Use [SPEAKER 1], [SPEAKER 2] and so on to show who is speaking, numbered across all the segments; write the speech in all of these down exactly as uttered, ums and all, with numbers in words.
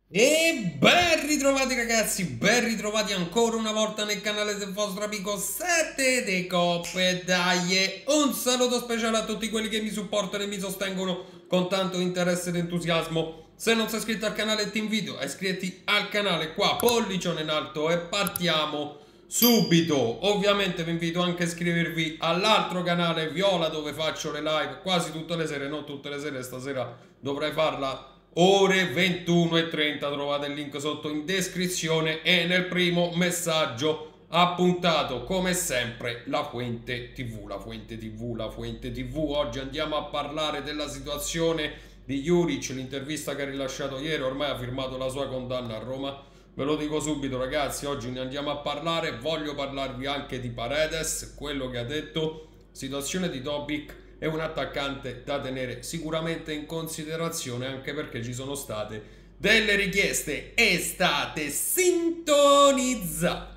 [SPEAKER 1] E ben ritrovati ragazzi, ben ritrovati ancora una volta nel canale del vostro amico sette dei Coppe. Dai, un saluto speciale a tutti quelli che mi supportano e mi sostengono con tanto interesse ed entusiasmo. Se non sei iscritto al canale ti invito a iscriverti al canale qua, pollicione in alto, e partiamo subito. Ovviamente vi invito anche a iscrivervi all'altro canale Viola, dove faccio le live quasi tutte le sere, non tutte le sere, stasera dovrei farla ore ventuno e trenta. Trovate il link sotto in descrizione e nel primo messaggio appuntato. Come sempre la Fuente tivù, la Fuente tivù, la Fuente tivù. Oggi andiamo a parlare della situazione di Juric, l'intervista che ha rilasciato ieri. Ormai ha firmato la sua condanna a Roma. Ve lo dico subito ragazzi, oggi ne andiamo a parlare. Voglio parlarvi anche di Paredes, quello che ha detto. Situazione di Dobbik, è un attaccante da tenere sicuramente in considerazione, anche perché ci sono state delle richieste e state sintonizzate.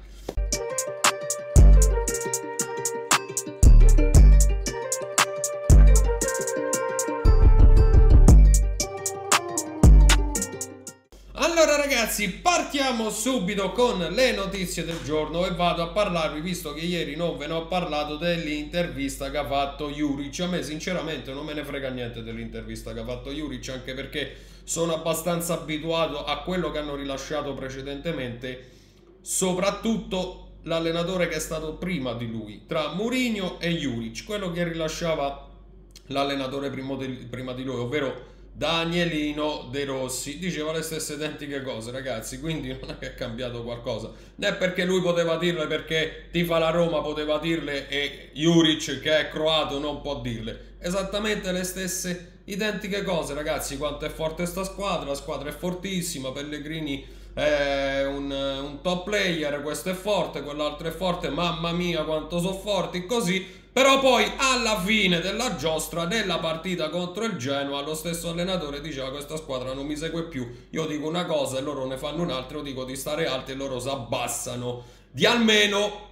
[SPEAKER 1] Allora ragazzi, partiamo subito con le notizie del giorno e vado a parlarvi, visto che ieri non ve ne ho parlato, dell'intervista che ha fatto Juric. A me sinceramente non me ne frega niente dell'intervista che ha fatto Juric, anche perché sono abbastanza abituato a quello che hanno rilasciato precedentemente, soprattutto l'allenatore che è stato prima di lui, tra Mourinho e Juric, quello che rilasciava l'allenatore prima di lui, ovvero Danielino De Rossi. Diceva le stesse identiche cose ragazzi, quindi non è che è cambiato qualcosa, né perché lui poteva dirle, perché tifa la Roma poteva dirle e Juric che è croato non può dirle. Esattamente le stesse identiche cose ragazzi. Quanto è forte sta squadra, la squadra è fortissima, Pellegrini è un, un top player, questo è forte, quell'altro è forte, mamma mia quanto sono forti, così. Però poi alla fine della giostra, nella partita contro il Genoa, lo stesso allenatore diceva: questa squadra non mi segue più, io dico una cosa e loro ne fanno un'altra, io dico di stare alti e loro si abbassano di almeno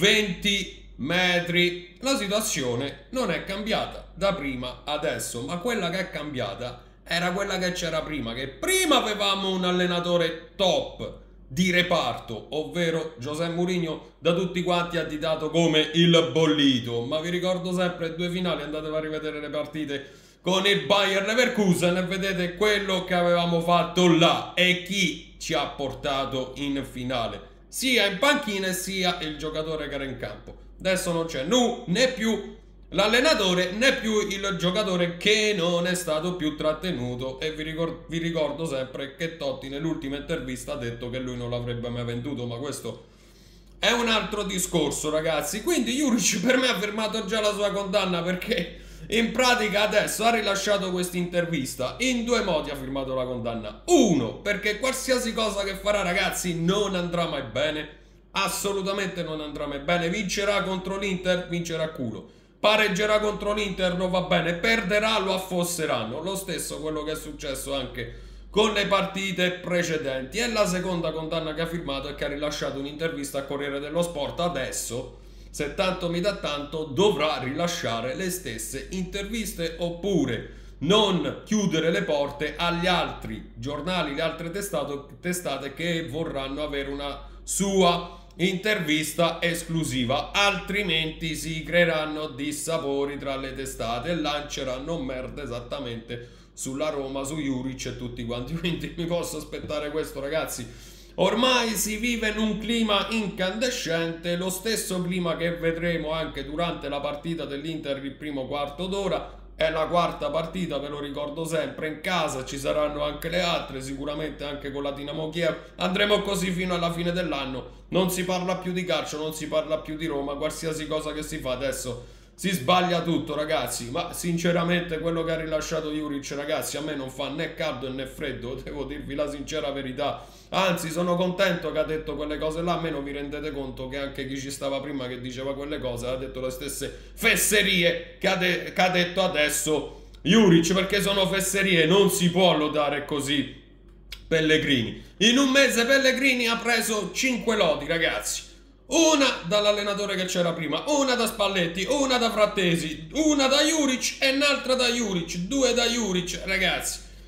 [SPEAKER 1] venti metri. La situazione non è cambiata da prima adesso, ma quella che è cambiata era quella che c'era prima, che prima avevamo un allenatore top di reparto, ovvero José Mourinho, da tutti quanti additato come il bollito. Ma vi ricordo sempre due finali, andatevi a rivedere le partite con il Bayer Leverkusen e vedete quello che avevamo fatto là e chi ci ha portato in finale, sia in panchina sia il giocatore che era in campo. Adesso non c'è nu né più l'allenatore né più il giocatore, che non è stato più trattenuto. E vi ricordo, vi ricordo sempre che Totti nell'ultima intervista ha detto che lui non l'avrebbe mai venduto, ma questo è un altro discorso ragazzi. Quindi Juric per me ha firmato già la sua condanna, perché in pratica adesso ha rilasciato questa intervista. In due modi ha firmato la condanna: uno, perché qualsiasi cosa che farà ragazzi non andrà mai bene, assolutamente non andrà mai bene. Vincerà contro l'Inter, vincerà a culo. Pareggerà contro l'Inter, non va bene. Perderà, lo affosseranno. Lo stesso quello che è successo anche con le partite precedenti. E la seconda condanna che ha firmato è che ha rilasciato un'intervista a Corriere dello Sport. Adesso, se tanto mi dà tanto, dovrà rilasciare le stesse interviste, oppure non chiudere le porte agli altri giornali, le altre testate, testate che vorranno avere una sua intervista esclusiva, altrimenti si creeranno dissapori tra le testate e lanceranno merda esattamente sulla Roma, su Juric e tutti quanti. Quindi mi posso aspettare questo ragazzi. Ormai si vive in un clima incandescente, lo stesso clima che vedremo anche durante la partita dell'Inter, il primo quarto d'ora. È la quarta partita, ve lo ricordo sempre, in casa. Ci saranno anche le altre, sicuramente anche con la Dinamo Kiev. Andremo così fino alla fine dell'anno. Non si parla più di calcio, non si parla più di Roma. Qualsiasi cosa che si fa adesso si sbaglia tutto ragazzi. Ma sinceramente quello che ha rilasciato Juric ragazzi a me non fa né caldo né freddo, devo dirvi la sincera verità. Anzi, sono contento che ha detto quelle cose là. Almeno vi rendete conto che anche chi ci stava prima che diceva quelle cose ha detto le stesse fesserie che ha, de che ha detto adesso Juric, perché sono fesserie, non si può lodare così Pellegrini. In un mese Pellegrini ha preso cinque lodi ragazzi. Una dall'allenatore che c'era prima, una da Spalletti, una da Frattesi, una da Juric e un'altra da Juric, due da Juric ragazzi.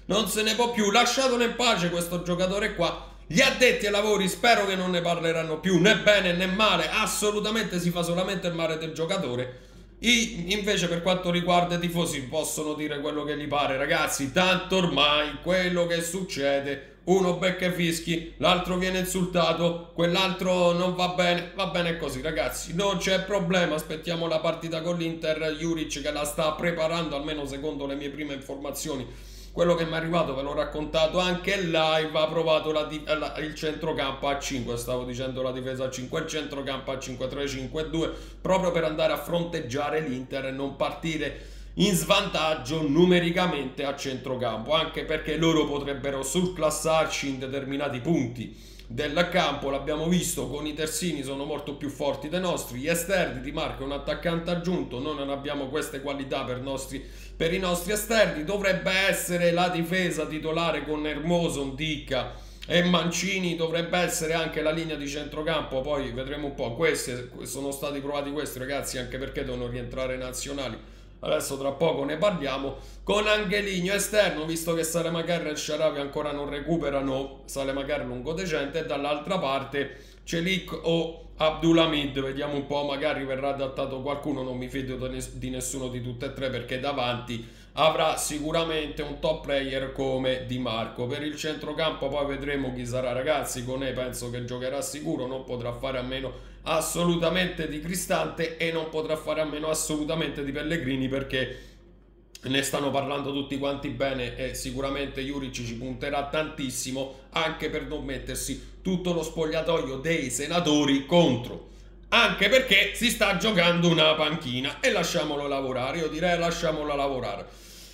[SPEAKER 1] non se ne può più, lasciatelo in pace questo giocatore qua. Gli addetti ai lavori spero che non ne parleranno più, né bene né male, assolutamente si fa solamente il male del giocatore. I, invece per quanto riguarda i tifosi possono dire quello che gli pare, ragazzi, tanto ormai quello che succede, uno becca i fischi, l'altro viene insultato, quell'altro non va bene, va bene così ragazzi, non c'è problema, aspettiamo la partita con l'Inter, Juric che la sta preparando, almeno secondo le mie prime informazioni. Quello che mi è arrivato ve l'ho raccontato anche live, ha provato la, la, il centrocampo a cinque, stavo dicendo la difesa a cinque, il centrocampo a cinque tre cinque due, proprio per andare a fronteggiare l'Inter e non partire in svantaggio numericamente a centrocampo, anche perché loro potrebbero surclassarci in determinati punti del campo, l'abbiamo visto con i terzini, sono molto più forti dei nostri, gli esterni, Di Marco è un attaccante aggiunto, noi non abbiamo queste qualità per, nostri, per i nostri esterni, dovrebbe essere la difesa titolare con Hermoso, Ndicka e Mancini, dovrebbe essere anche la linea di centrocampo, poi vedremo un po', questi sono stati provati questi ragazzi, anche perché devono rientrare nazionali. Adesso tra poco ne parliamo. Con Angeligno esterno, visto che Salemaker e Shaarawy ancora non recuperano, Salemaker lungo decente, e dall'altra parte Celik o Abdulhamid, vediamo un po', magari verrà adattato qualcuno, non mi fido di nessuno di tutte e tre perché davanti avrà sicuramente un top player come Di Marco. Per il centrocampo poi vedremo chi sarà, ragazzi. Conè penso che giocherà sicuro, non potrà fare a meno assolutamente di Cristante e non potrà fare a meno assolutamente di Pellegrini, perché ne stanno parlando tutti quanti bene e sicuramente Juric ci punterà tantissimo, anche per non mettersi tutto lo spogliatoio dei senatori contro, anche perché si sta giocando una panchina e lasciamolo lavorare, io direi lasciamolo lavorare.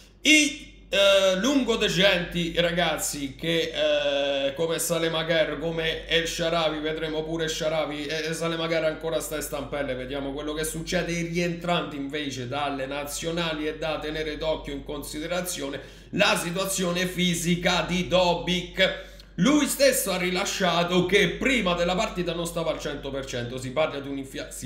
[SPEAKER 1] I eh, lungodecenti ragazzi che eh, come Salemaker, come El Shaarawy, vedremo pure Shaarawy, e Salemaker ancora sta in stampelle, vediamo quello che succede. I rientranti invece dalle nazionali, è da tenere d'occhio in considerazione la situazione fisica di Dobbik. Lui stesso ha rilasciato che prima della partita non stava al cento per cento, si parla di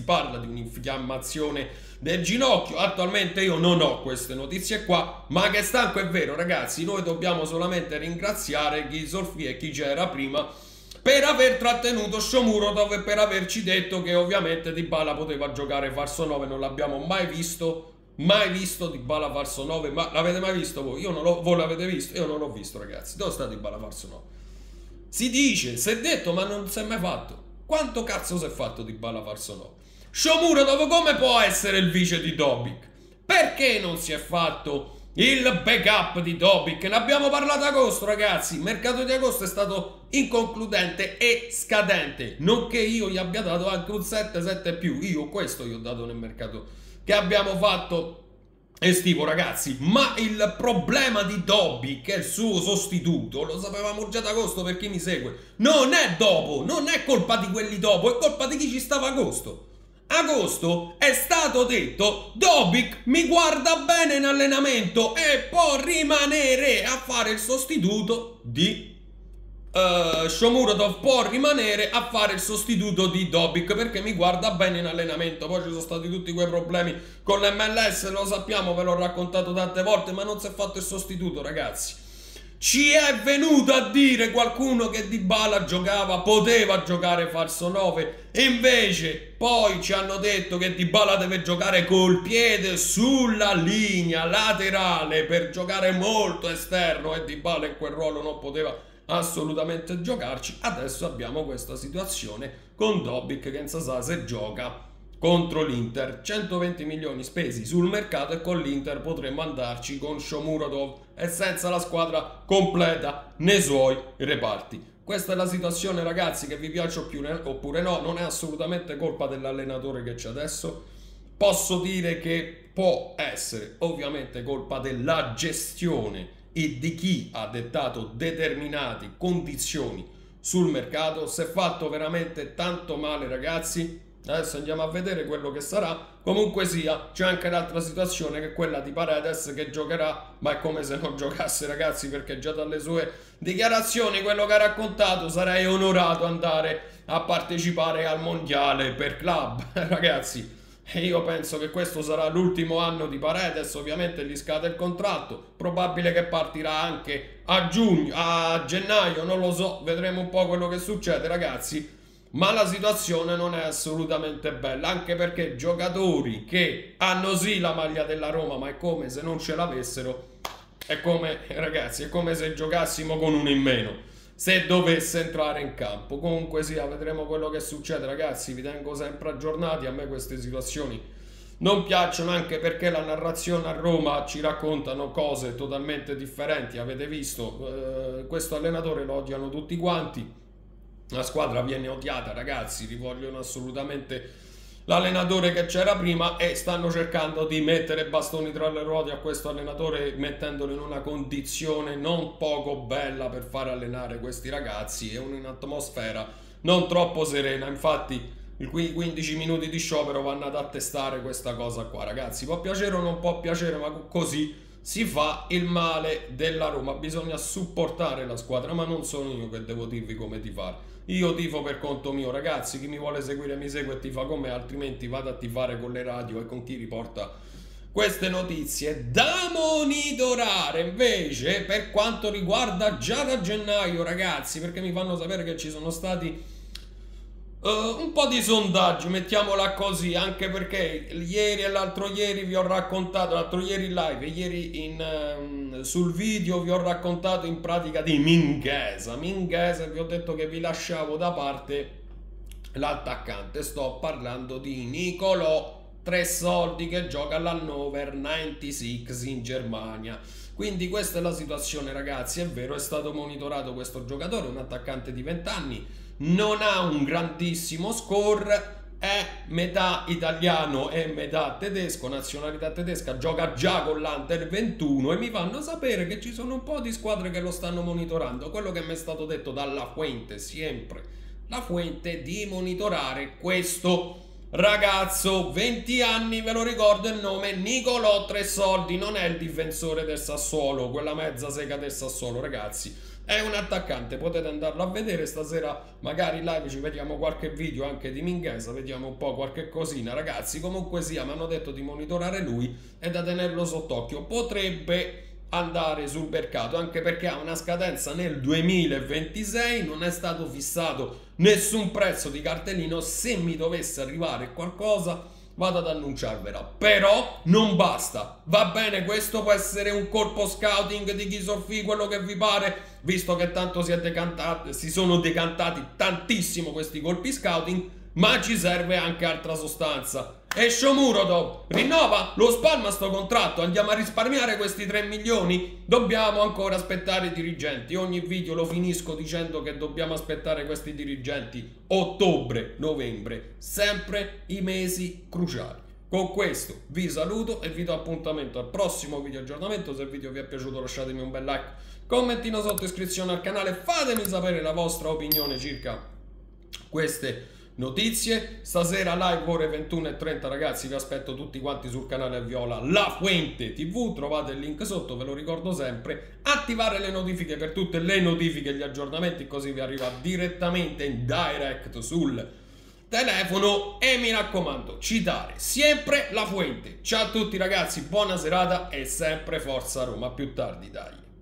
[SPEAKER 1] un'infiammazione del ginocchio. Attualmente io non ho queste notizie qua, ma che stanco è vero ragazzi, noi dobbiamo solamente ringraziare chi Solfi e chi c'era prima per aver trattenuto Shomurodov e per averci detto che ovviamente Dybala poteva giocare falso nove, non l'abbiamo mai visto. Mai visto Dybala falso nove, ma l'avete mai visto voi? Io non l'ho, voi l'avete visto? Io non l'ho visto ragazzi, dove sta Dybala falso nove? Si dice, si è detto, ma non si è mai fatto. Quanto cazzo si è fatto Dybala falso nove? Shomurodov come può essere il vice di Dobbik? Perché non si è fatto il backup di Dobbik? Ne abbiamo parlato ad agosto ragazzi, il mercato di agosto è stato inconcludente e scadente, nonché io gli abbia dato anche un sette sette più, io questo gli ho dato nel mercato che abbiamo fatto estivo ragazzi. Ma il problema di Dobbik, che è il suo sostituto, lo sapevamo già ad agosto per chi mi segue, non è dopo, non è colpa di quelli dopo, è colpa di chi ci stava ad agosto. Agosto è stato detto Dobbik mi guarda bene in allenamento e può rimanere a fare il sostituto di Uh, Shomurodov, può rimanere a fare il sostituto di Dobbik perché mi guarda bene in allenamento. Poi ci sono stati tutti quei problemi con l'M L S, lo sappiamo, ve l'ho raccontato tante volte, ma non si è fatto il sostituto ragazzi. Ci è venuto a dire qualcuno che Dybala giocava, poteva giocare falso nove, e invece poi ci hanno detto che Dybala deve giocare col piede sulla linea laterale per giocare molto esterno, e Dybala in quel ruolo non poteva assolutamente giocarci. Adesso abbiamo questa situazione con Dobbik che in sa se gioca contro l'Inter. Centoventi milioni spesi sul mercato e con l'Inter potremmo andarci con Shomurodov e senza la squadra completa nei suoi reparti. Questa è la situazione ragazzi, che vi piace oppure no, non è assolutamente colpa dell'allenatore che c'è adesso. Posso dire che può essere ovviamente colpa della gestione e di chi ha dettato determinate condizioni sul mercato. Si è fatto veramente tanto male ragazzi. Adesso andiamo a vedere quello che sarà. Comunque sia, c'è anche l'altra situazione che è quella di Paredes che giocherà, ma è come se non giocasse ragazzi, perché già dalle sue dichiarazioni, quello che ha raccontato, sarei onorato andare a partecipare al mondiale per club ragazzi. E io penso che questo sarà l'ultimo anno di Paredes, ovviamente gli scade il contratto, probabile che partirà anche a giugno, a gennaio, non lo so, vedremo un po' quello che succede ragazzi, ma la situazione non è assolutamente bella, anche perché giocatori che hanno sì la maglia della Roma, ma è come se non ce l'avessero, è come, ragazzi, è come se giocassimo con uno in meno. Se dovesse entrare in campo. Comunque sia, vedremo quello che succede ragazzi, vi tengo sempre aggiornati. A me queste situazioni non piacciono, anche perché la narrazione a Roma ci raccontano cose totalmente differenti. Avete visto, eh, questo allenatore lo odiano tutti quanti, la squadra viene odiata ragazzi, rivogliono assolutamente l'allenatore che c'era prima e stanno cercando di mettere bastoni tra le ruote a questo allenatore, mettendolo in una condizione non poco bella per far allenare questi ragazzi e un'atmosfera non troppo serena. Infatti i quindici minuti di sciopero vanno ad attestare questa cosa qua ragazzi. Può piacere o non può piacere, ma così si fa il male della Roma. Bisogna supportare la squadra, ma non sono io che devo dirvi come tifare. Io tifo per conto mio ragazzi, chi mi vuole seguire mi segue e tifa con me, altrimenti vado a tifare con le radio e con chi riporta queste notizie. Da monitorare invece per quanto riguarda già da gennaio ragazzi, perché mi fanno sapere che ci sono stati Uh, un po' di sondaggi, mettiamola così, anche perché ieri e l'altro ieri vi ho raccontato, l'altro ieri in live e ieri in, um, sul video vi ho raccontato in pratica di Mingueza. Mingueza, vi ho detto che vi lasciavo da parte l'attaccante, sto parlando di Nicolò Tressoldi che gioca all'Hannover novantasei in Germania. Quindi questa è la situazione ragazzi, è vero, è stato monitorato questo giocatore, un attaccante di venti anni, non ha un grandissimo score, è metà italiano e metà tedesco, nazionalità tedesca, gioca già con l'Under ventuno e mi fanno sapere che ci sono un po' di squadre che lo stanno monitorando. Quello che mi è stato detto dalla Fuente, sempre la Fuente, di monitorare questo ragazzo, venti anni, ve lo ricordo il nome, Nicolò Tressoldi, non è il difensore del Sassuolo, quella mezza sega del Sassuolo ragazzi. È un attaccante, potete andarlo a vedere stasera, magari in live ci vediamo qualche video anche di Mingueza, vediamo un po' qualche cosina ragazzi. Comunque sia, mi hanno detto di monitorare lui e da tenerlo sott'occhio, potrebbe andare sul mercato, anche perché ha una scadenza nel duemilaventisei, non è stato fissato nessun prezzo di cartellino. Se mi dovesse arrivare qualcosa vado ad annunciarvela, però non basta, va bene, questo può essere un colpo scouting di Ghisolfi, quello che vi pare, visto che tanto si, è decantati, si sono decantati tantissimo questi colpi scouting, ma ci serve anche altra sostanza. E Shomurodov rinnova lo Spalma sto contratto, andiamo a risparmiare questi tre milioni? Dobbiamo ancora aspettare i dirigenti, ogni video lo finisco dicendo che dobbiamo aspettare questi dirigenti, ottobre, novembre, sempre i mesi cruciali. Con questo vi saluto e vi do appuntamento al prossimo video aggiornamento. Se il video vi è piaciuto lasciatemi un bel like, commentino sotto, iscrizione al canale, fatemi sapere la vostra opinione circa queste notizie. Stasera live ore ventuno e trenta ragazzi, vi aspetto tutti quanti sul canale Viola La Fuente tivù, trovate il link sotto, ve lo ricordo sempre, attivare le notifiche per tutte le notifiche e gli aggiornamenti, così vi arriva direttamente in direct sul telefono, e mi raccomando, citare sempre La Fuente. Ciao a tutti ragazzi, buona serata e sempre forza Roma. A più tardi, dai.